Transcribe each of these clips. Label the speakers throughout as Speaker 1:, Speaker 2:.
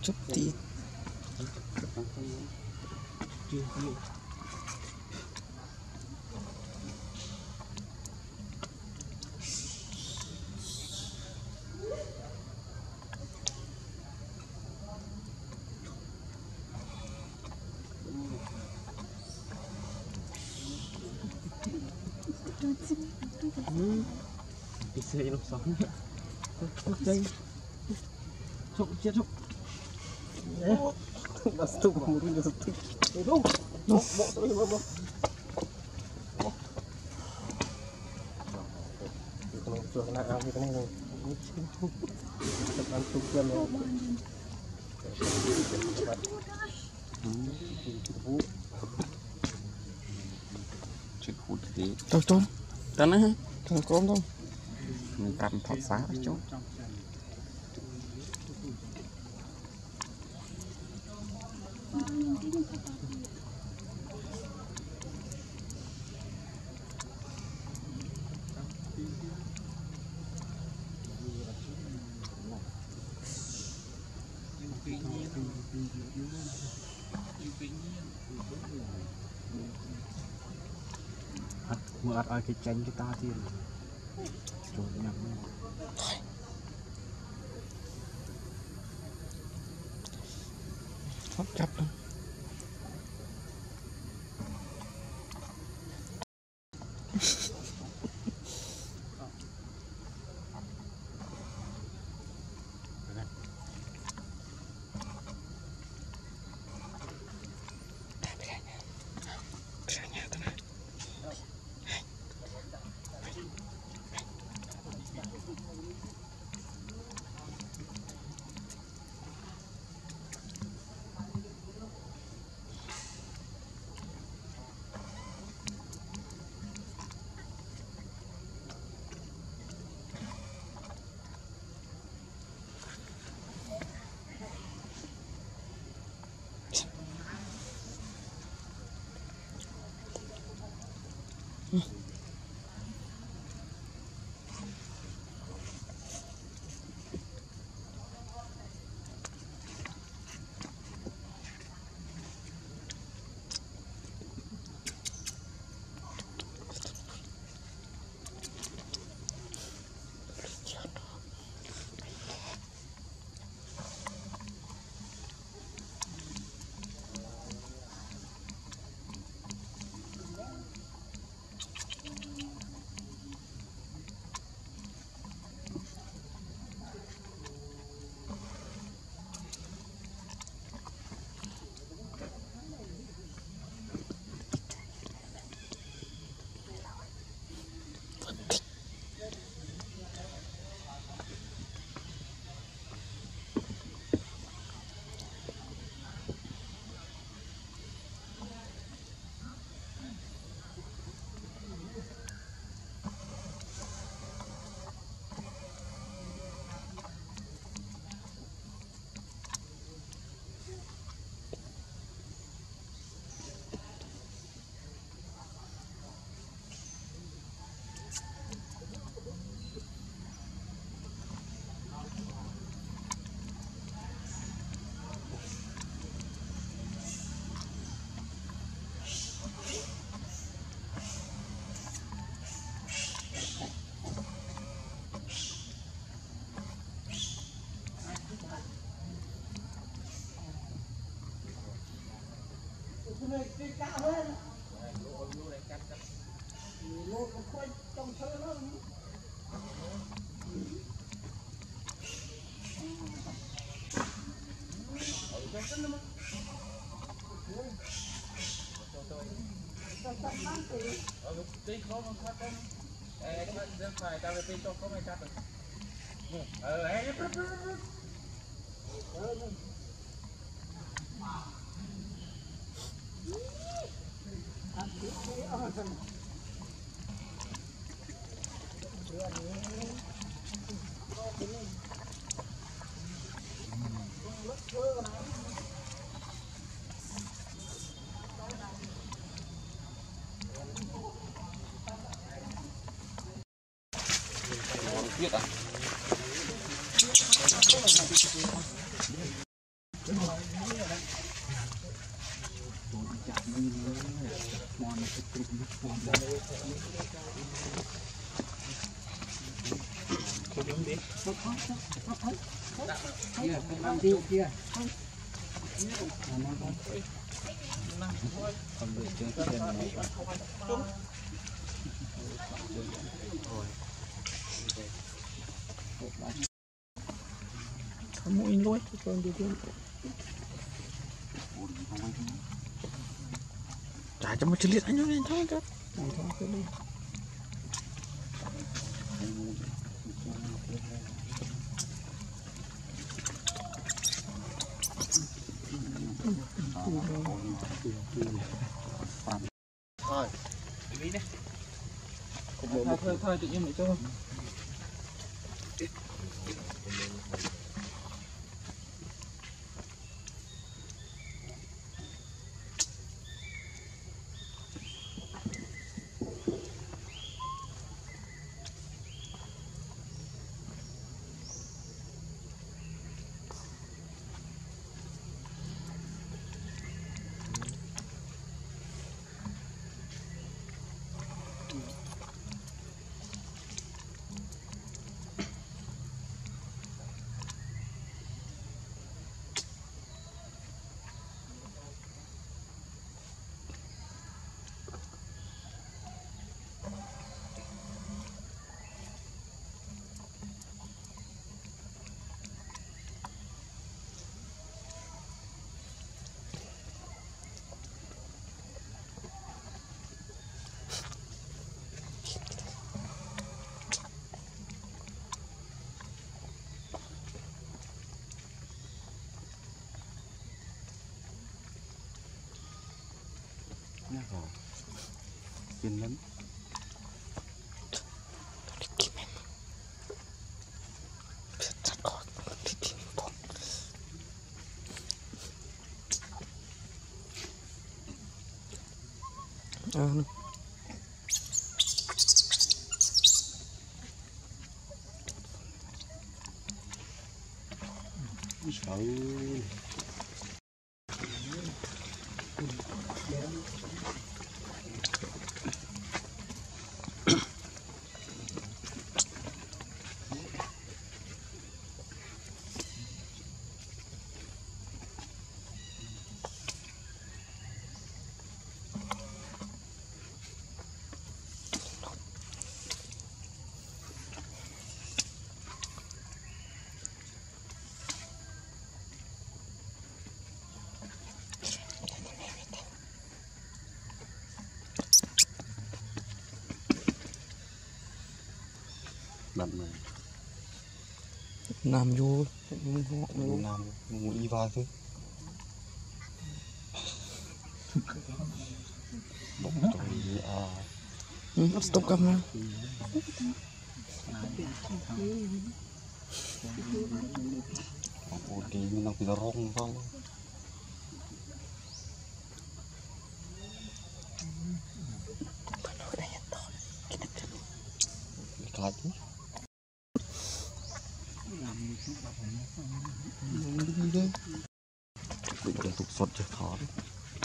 Speaker 1: chụp thì
Speaker 2: bisa ini soalnya đây chụp chết chụp nó tụt một cái nó tụt đâu bộ tôi bộ bộ kalau chuột là ao như thế này rồi tập ăn tụt chân rồi
Speaker 1: chụp hụt tí đâu trốn trốn đấy thằng con đâu mình cầm thọt xá chỗ
Speaker 2: mở ai cái chanh cái ta thì rồi nhầm
Speaker 1: thoát chặt luôn
Speaker 2: biết à
Speaker 1: Kamu in lối con đi đi. Trả cho một chữ liệt anh nhớ lên thôi chứ.
Speaker 2: Thôi,
Speaker 1: đi nè. Thôi tự nhiên mày cho. Kiên lắm. Đặt này làm vô làm nghĩ vào chứ stop camera ok mình đang bị rong không cái đừng để tục sọt cho khó đấy.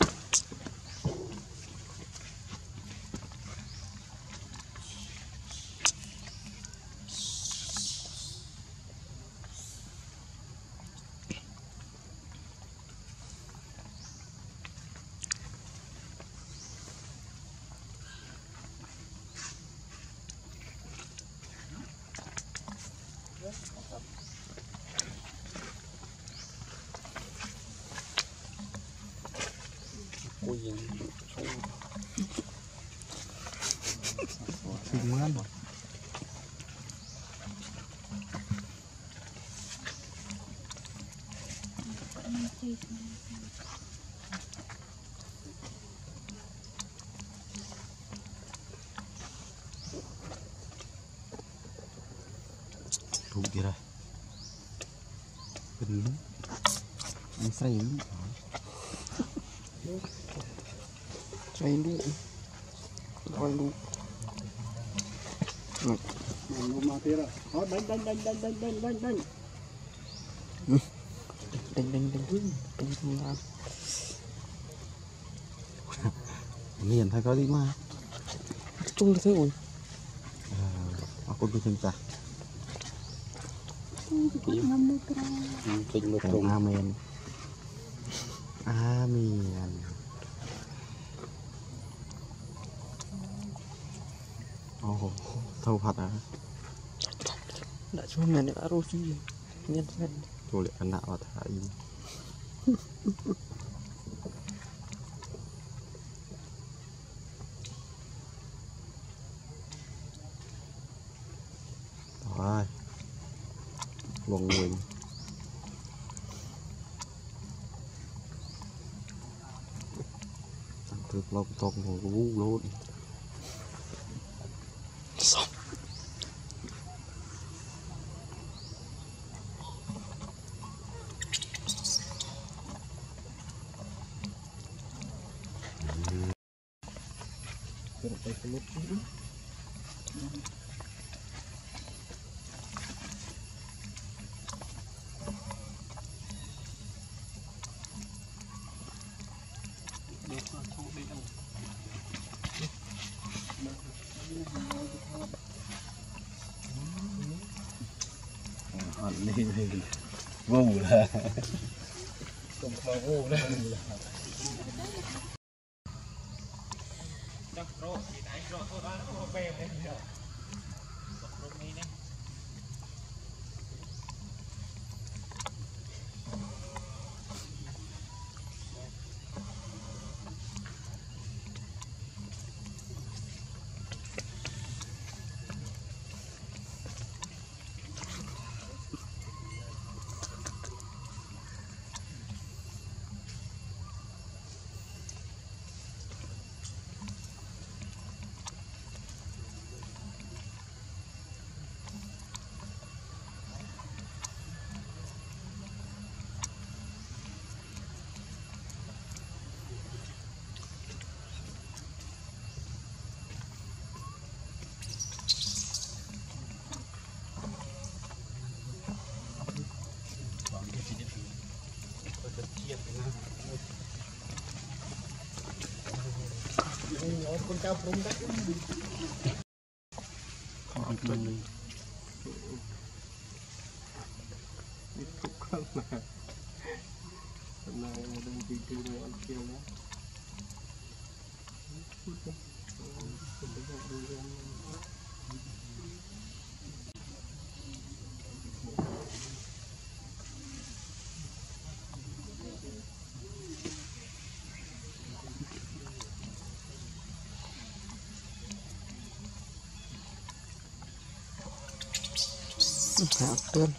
Speaker 1: Ôi giời, xinh quá. Thú kia rồi. Bình lắm. Anh say lắm. Say luôn. Coi luôn.
Speaker 2: Mà tía rồi. Đó, đánh. Đinh
Speaker 1: liền thay có đi mà
Speaker 2: chung là thế ui
Speaker 1: aku bikin cah amin amin oh thâu phật à
Speaker 2: đã cho mình được aro chi nhân nhân
Speaker 1: tôi lại ăn nạo ở thái rồi luồng mình từ lông tông của vũ luôn vô là
Speaker 2: cùng mà vô đó con cao không đắt không không mà hôm nay đang đi chơi rồi ăn kêu đó hạt tương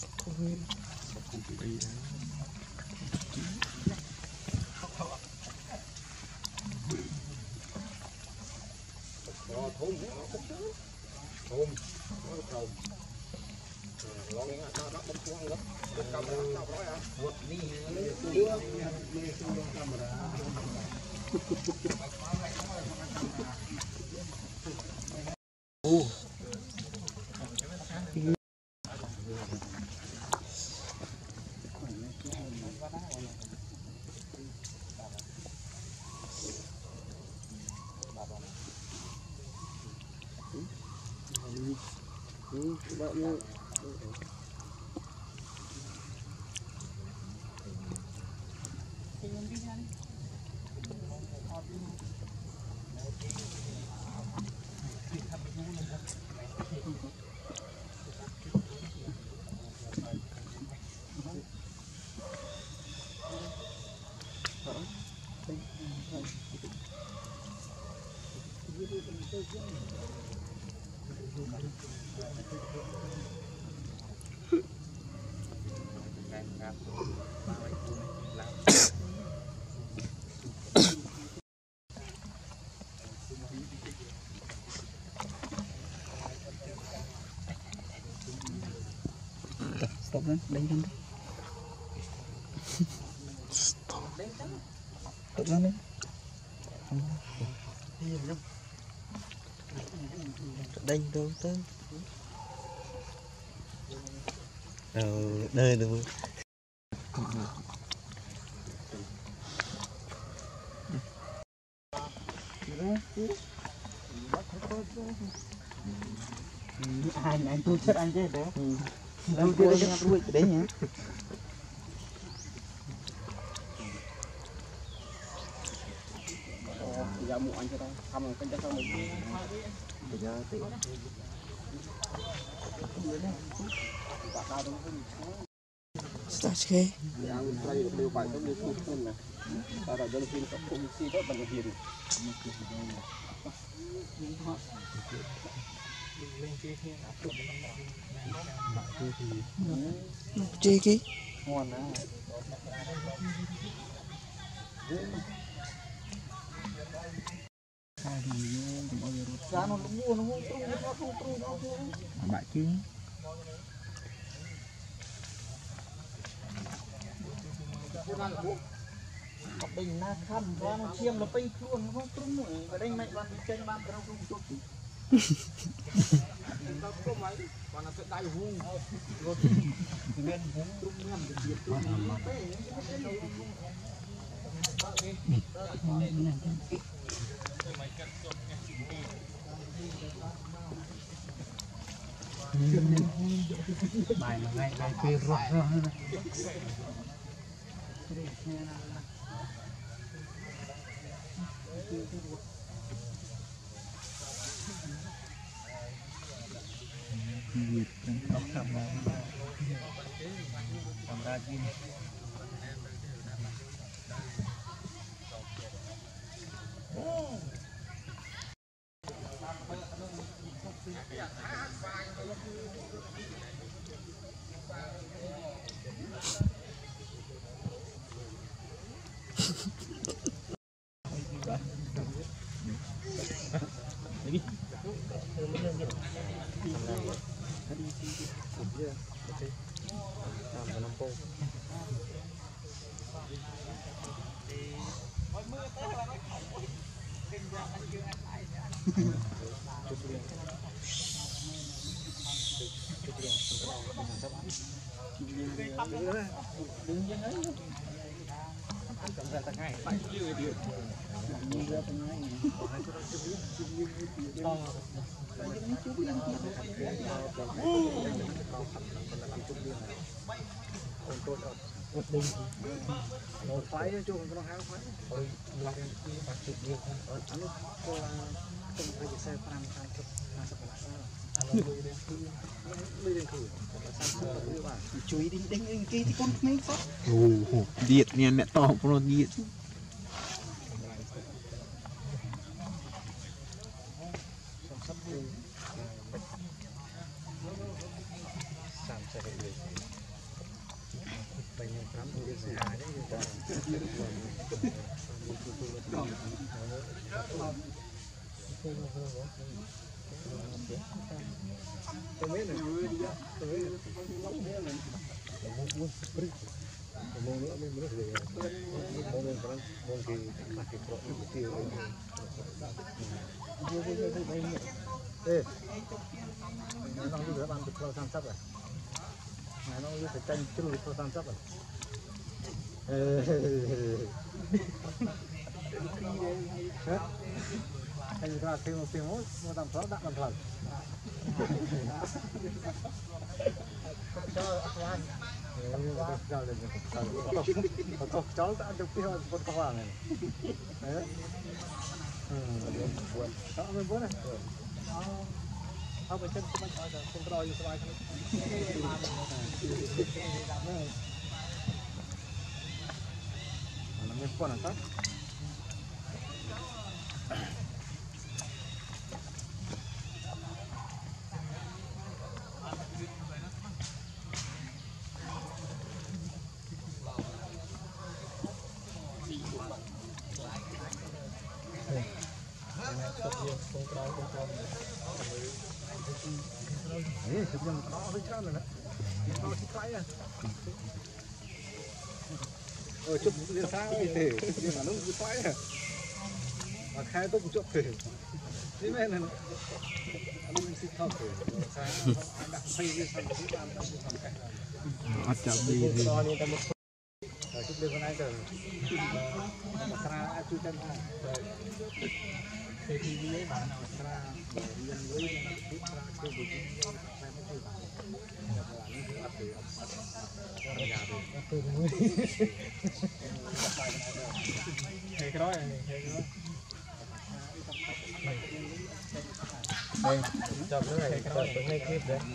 Speaker 2: stop lên đánh lên stop lên đấy đánh đâu tới đây được
Speaker 3: anh tôi chết anh chứ đấy lâu chưa đấy anh tôi đấy nhỉ
Speaker 2: giờ muộn anh cho tao thăm cái cho mình
Speaker 3: bây giờ thì
Speaker 4: Start ke?
Speaker 2: yang terakhir beliau pak itu beliau pun lah ada dalam film komisi itu banyak film
Speaker 4: Chơi ki?
Speaker 3: ngon đó giá nó mua nó không
Speaker 1: bạn chứ
Speaker 3: học bình na khăm và nó chiêm nó bay luôn nó không trúng nữa và đây mạnh bạn chơi bạn đâu không chút
Speaker 2: còn là sẽ đại hùng
Speaker 3: men húng trúng men được biệt trúng
Speaker 2: bài mà ngay đây kia rót ra
Speaker 1: Việt
Speaker 3: làm ra gì đừng như ấy cầm ra tay ngay phải như vậy được như ra tay ngay
Speaker 2: một phái cho nó hai phái rồi làm cái bạc chụp đi ở anh lúc không phải xe pram pram chụp là sao phải bây giờ thử
Speaker 3: chui đi đánh kia thì con mấy phát
Speaker 1: Việt nha mẹ to pro Việt
Speaker 2: sắm xe đi bây giờ pram đi xe hai đấy tôi biết là tôi biết mong nữa mình mới được mong mình còn mong thì là cái pro cái tiêu ê nó như thế bạn được pro tam sắp rồi nó như phải tranh chứ pro tam sắp rồi anh ta thêm một tiếng một tầm sáu đặng làm thần cháu đã được cái con cao hoàng này đấy đó mình muốn này không phải chân không đòi như vậy nó mới quan là ê thực ra nó hơi chán rồi đấy nó thích quay à chụp liên sáng thì nhưng mà nó cứ quay à mà khai tôi cũng chụp thì thế này là anh xin thao thì sáng đặt phay lên sang cái ăn
Speaker 1: Bắt chậm đi thì
Speaker 2: chụp lên con này rồi mà ra chú chân ha
Speaker 3: Thì với bạn nào
Speaker 2: ra riêng với nó biết ra cái gì cũng phải mới chơi bạn là nó cứ ấp thì con gà thì từ mũi
Speaker 3: hay cái đó này hay cái đó
Speaker 2: đây chọn cái này chọn cái ngay clip đấy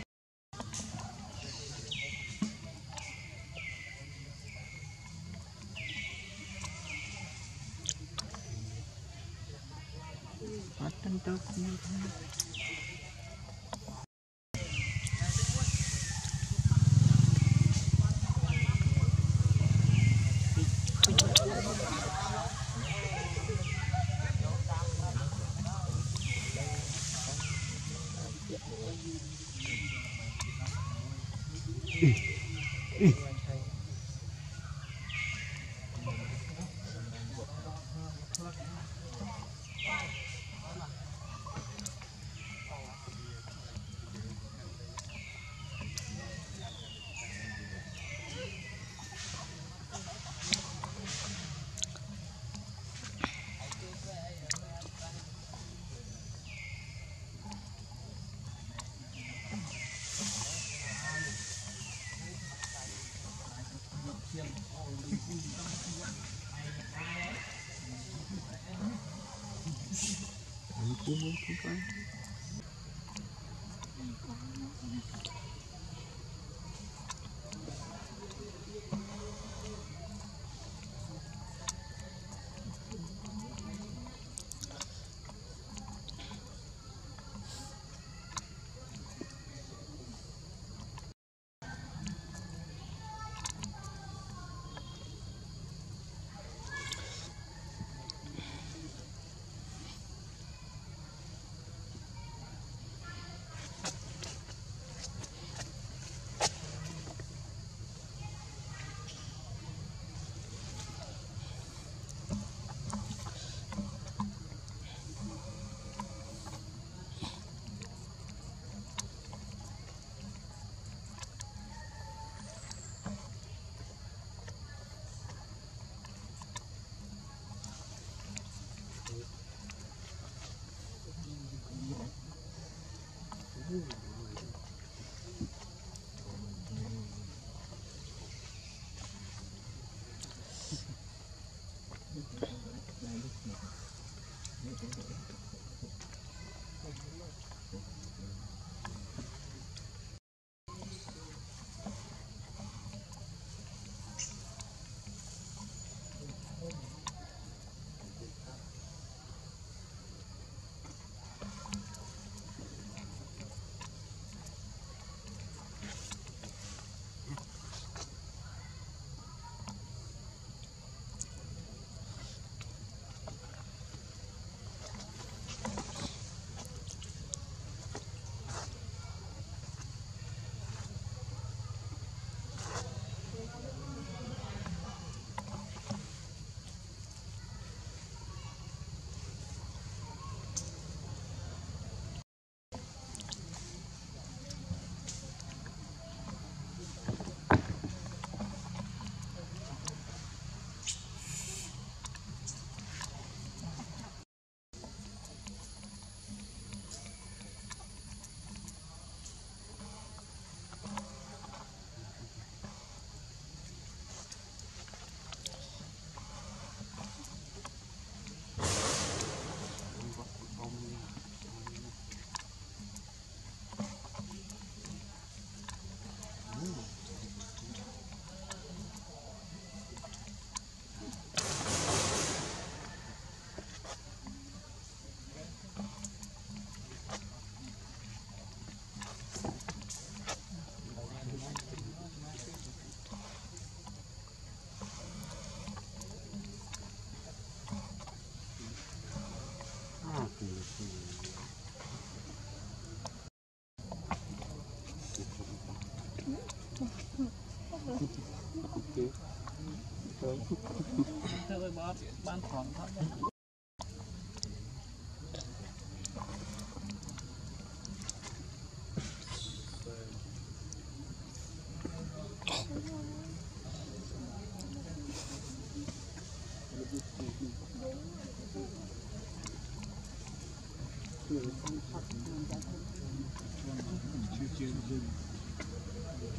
Speaker 3: Thôi bán khoảng thôi.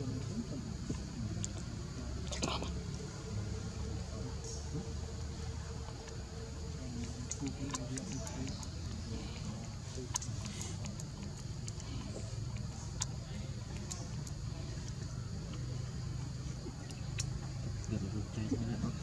Speaker 3: Hãy subscribe cho kênh Ghiền Mì Gõ để không bỏ lỡ